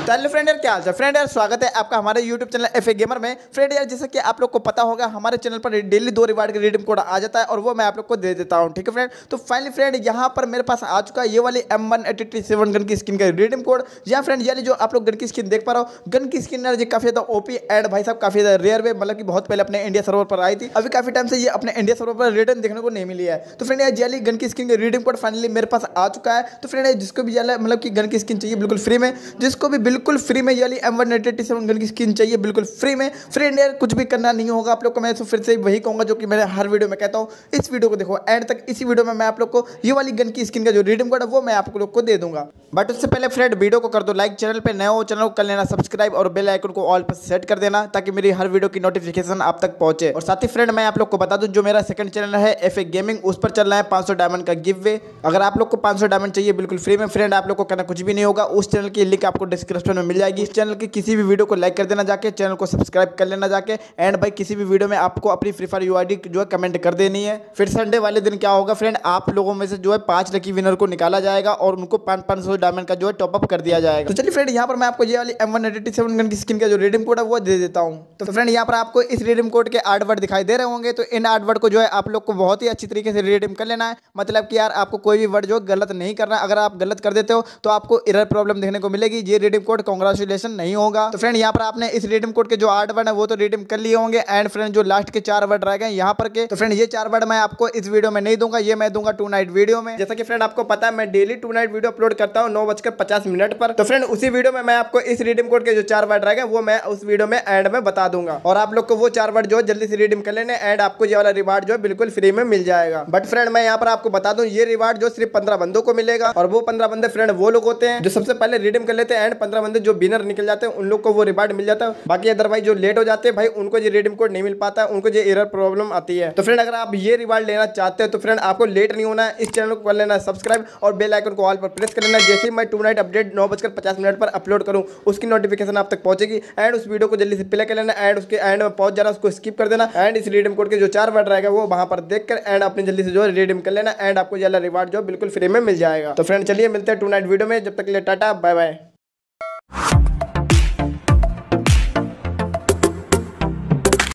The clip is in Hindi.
तो हेलो फ्रेंड यार, क्या हाल है फ्रेंड यार, स्वागत है आपका हमारे यूट्यूब चैनल एफए गेमर में। फ्रेंड यार, जैसा कि आप लोग को पता होगा, हमारे चैनल पर डेली 2 रिवार्ड के रिडीम कोड आ जाता है और वो मैं आप लोग को दे देता हूं। ठीक है फ्रेंड, तो फाइनली फ्रेंड यहाँ पर मेरे पास आ चुका है ये वाली m1887 गन की स्किन का रिडीम कोड। यहाँ फ्रेंड यानी जो आप लोग गन की स्किन देख पा रहे हो, गन की स्किन यार काफी ज्यादा ओपी एंड भाई साहब काफी ज्यादा रेयर वे, मतलब कि बहुत पहले अपने इंडिया सर्वर पर आई थी। अभी काफी टाइम से ये अपने इंडिया सर्वर पर रिटर्न देखने को नहीं मिली है। तो फ्रेंड यार जेली गन की स्किन का रिडीम कोड फाइनली मेरे पास आ चुका है। तो फ्रेंड जिसको भी मतलब कि गन की स्किन चाहिए बिल्कुल फ्री में, जिसको भी बिल्कुल फ्री में ये m1887 गन की स्किन चाहिए बिल्कुल फ्री में, फ्रेंड यार कुछ भी करना नहीं होगा आप लोग को। मैं तो फिर से वही कहूंगा जो कि मैंने हर वीडियो में कहता हूं, इस वीडियो को देखो एंड तक। इसी वीडियो में मैं आप लोग को ये वाली गन की स्किन का जो रिडीम कोड है वो मैं आप लोग को दे दूंगा। बट उससे पहले फ्रेंड वीडियो को कर दो लाइक, चैनल पे नए हो चैनल को कर लेना सब्सक्राइब और बेल आइकन को ऑल पर सेट कर देना ताकि मेरी हर वीडियो की नोटिफिकेशन आप तक पहुंचे। और साथ ही फ्रेंड मैं आप लोग को बता दूं, जो मेरा सेकंड चैनल है एफए गेमिंग, उस पर चल रहा है 500 डायमंड का गिव वे। अगर आप लोग को 500 डायमंड चाहिए बिल्कुल फ्री में, फ्रेंड आप लोग को करना कुछ भी नहीं होगा। उस चैनल की लिंक आपको डिस्क्रिप्शन में मिल जाएगी। इस चैनल की किसी भी वीडियो को लाइक कर देना जाके, चैनल को सब्सक्राइब कर लेना जाके, एंड भाई किसी भी वीडियो में आपको अपनी फ्री फायर यूआईडी जो है कमेंट कर देनी है। फिर संडे वाले दिन क्या होगा फ्रेंड, आप लोगों में से जो है 5 लकी विनर को निकाला जाएगा और उनको 500 डायमंड का जो है टॉपअप कर दिया जाएगा। तो चलिए फ्रेंड यहाँ पर मैं आपको ये वाली m1887 गन की स्किन का जो रिडीम कोड है वो दे देता हूँ। तो फ्रेंड यहाँ पर आपको इस रिडीम कोड के आर्ट वर्ड दिखाई दे रहे होंगे, तो इन आर्ट वर्ड को जो है आप लोग को बहुत ही अच्छी तरीके से रिडीम कर लेना है। मतलब कि यार आपको कोई भी वर्ड जो गलत नहीं करना है। अगर आप गलत कर देते हो तो आपको एरर प्रॉब्लम देखने को मिलेगी। ये रिडीम कोड कांग्रेचुलेशन नहीं होगा। तो फ्रेंड यहाँ पर आपने इस रिडीम कोड के जो 8 वर्ड है वो तो रिडीम कर लिए होंगे, एंड फ्रेंड जो लास्ट के 4 वर्ड रह गए यहाँ पर के, तो फ्रेंड ये 4 वर्ड मैं आपको इस वीडियो में नहीं दूंगा, ये मैं दूंगा 2 नाइट वीडियो में। जैसा कि फ्रेंड आपको पता है मैं डेली 2 नाइट वीडियो अपलोड करता हूँ 9:50 पर। तो फ्रेंड उसी वीडियो में मैं आपको इस रिडीम कोड के जो 4 वर्ड रह गए वो मैं उस वीडियो में एंड में बता दूंगा, और आप लोग को वो 4 वर्ड जो है जल्दी से रिडीम कर लेने, एंड आपको ये वाला रिवार्ड जो है बिल्कुल फ्री में मिल जाएगा। बट फ्रेंड मैं यहाँ पर आपको बता दूं, ये रिवार्ड जो सिर्फ 15 बंदों को मिलेगा, और वो 15 बंदे फ्रेंड वो लोग होते हैं जो सबसे पहले रिडीम कर लेते हैं, एंड 15 बंदे जो विनर निकल जाते हैं उन लोग को वो रिवार्ड मिल जाता है। बाकी अदरवाइज जो लेट हो जाते हैं भाई उनको ये रिडीम कोड नहीं मिल पाता है, उनको ये एरर प्रॉब्लम आती है। तो फ्रेंड अगर आप ये रिवार्ड लेना चाहते हैं तो फ्रेंड आपको लेट नहीं होना है, इस चैनल को कर लेना सब्सक्राइब और बेल आइकन को ऑल पर प्रेस कर लेना। जैसे ही मैं 2 नाइट अपडेट 9:50 पर अपलोड करूँ उसकी नोटिफिकेशन आप तक पहुंचेगी, एंड उस वीडियो को जल्दी से प्ले कर लेना, एंड उसके एंड में पहुंच जाना, उसको स्किप कर देना, एंड इस रिडीम कोड के जो 4 वर्ड रहेगा वो वहां पर देखकर एंड अपने जल्दी से जो रिडीम कर लेना, एंड आपको ये रिवार्ड जो बिल्कुल फ्री में मिल जाएगा। तो फ्रेंड चलिए मिलते हैं 2 नाइट वीडियो में, जब तक के लिए टाटा बाय बाय।